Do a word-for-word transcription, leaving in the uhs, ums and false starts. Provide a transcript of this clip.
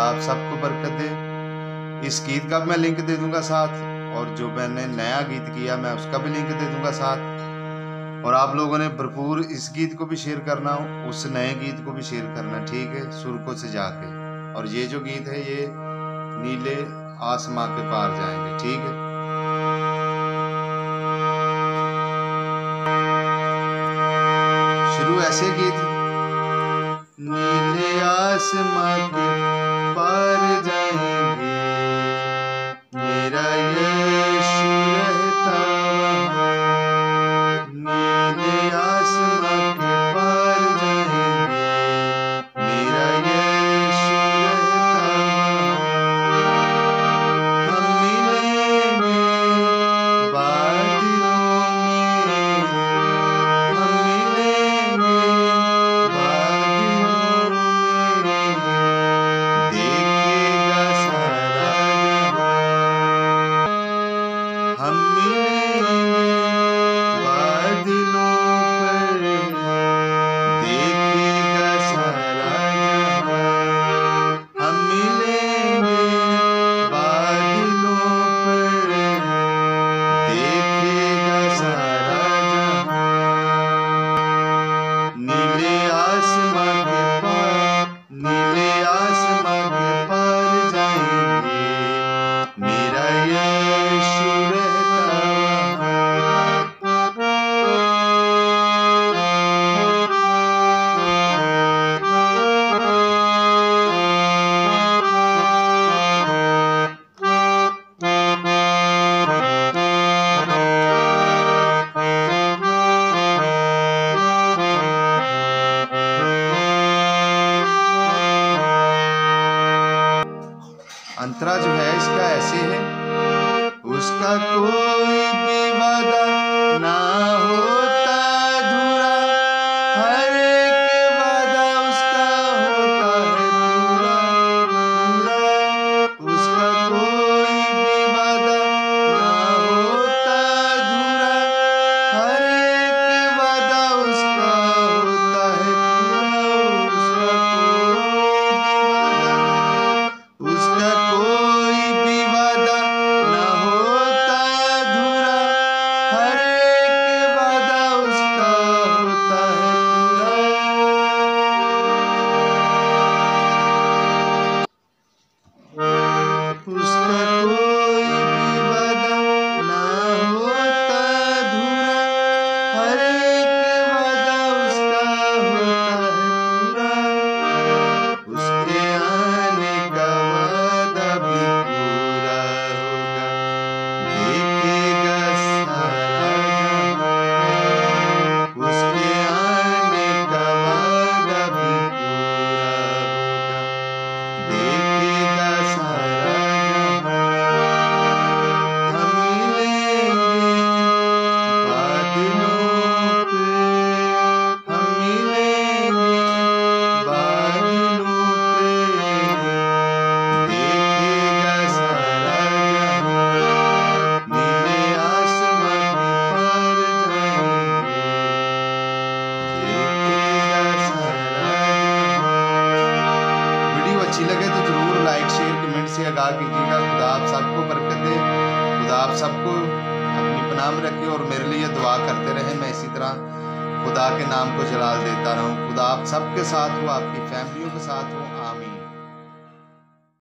आप सबको बरकत दे। इस गीत का भी मैं लिंक दे दूंगा साथ, और जो मैंने नया गीत किया मैं उसका भी लिंक दे दूंगा साथ। और आप लोगों ने भरपूर इस गीत को भी शेयर करना, उस नए गीत को भी शेयर करना, ठीक है, सुर को सजा के। और ये जो गीत है ये नीले आसमां के पार जाएंगे, ठीक है। शुरू ऐसे गीत, नीले आसमां के पार जाएंगे, मेरा यीशु रहता वहाँ। नीले आसमां के पार जाएंगे, मेरा यीशु रहता वहाँ। हम मिलेंगे बादलों में, हम मिलेंगे बादलों में, देखेगा सारा जहां। हम मिलेंगे बादलों पर, देखेगा सारा जहां। हम मिलेंगे बादलों पर, देखेगा सारा जहां। नीले आसमां के पार, नीले आसमां के पार जाएंगे, मेरा यीशु रहता अंतरा जो है इसका ऐसे है, उसका कोई भी वादा ना होता अधूरा, हर एक वादा उसका होता है पूरा पूरा। उसका कोई भी वादा ना होता अधूरा, हर एक वादा उसका होता है पूरा। उसका कोई भी वादा, उसका कोई भी वादा ना होता अधूरा, हर एक वादा उसका होता है पूरा। उसका कोई भी वादा ना होता अधूरा, हर एक वादा उसका होता है पूरा। उसके आने का वादा भी पूरा होगा, देखेगा सारा जहां। उसके आने का वादा भी पूरा होगा, देखेगा सारा जहां। हम मिलेंगे बादलों पे, हम मिलेंगे बादलों पे, देखेगा सारा जहां। नीले आसमां के पार जाएंगे, देखेगा सारा जहां। वीडियो अच्छी लगे तो जरूर लाइक शेयर कमेंट से आगाह कीजिएगा। खुदा आप सबको बरकत दे, खुदा आप सबको अपनी पनाह में रखे और मेरे लिए दुआ करते रहे। मैं इसी तरह खुदा के नाम को जलाल देता रहूं। खुदा आप सबके साथ हो, आपकी फैमिलियों के साथ हो। आमीन।